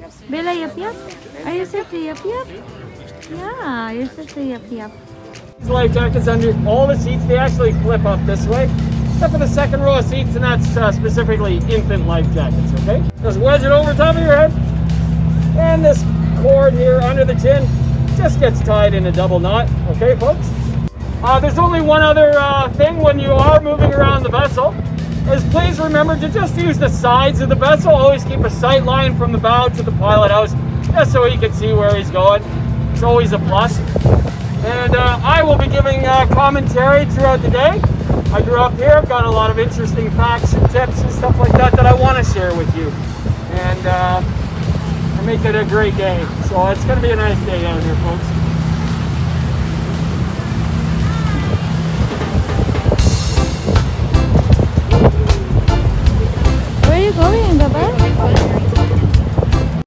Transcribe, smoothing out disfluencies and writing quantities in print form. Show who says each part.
Speaker 1: Bella, yup yup? Are you set to yup yup? Yeah, you're set to yup yup.
Speaker 2: These life jackets under all the seats, they actually flip up this way. Except for the second row of seats, and that's specifically infant life jackets, okay? Just wedge it over top of your head. And this cord here under the chin just gets tied in a double knot, okay folks? There's only one other thing when you are moving around the vessel, is please remember to just use the sides of the vessel. Always keep a sight line from the bow to the pilot house, just so he can see where he's going. It's always a plus. And I will be giving commentary throughout the day. I grew up here, I've got a lot of interesting facts and tips and stuff like that that I want to share with you. And make it a great day. So it's going to be a nice day out here, folks.
Speaker 1: Where are you going, Gabba?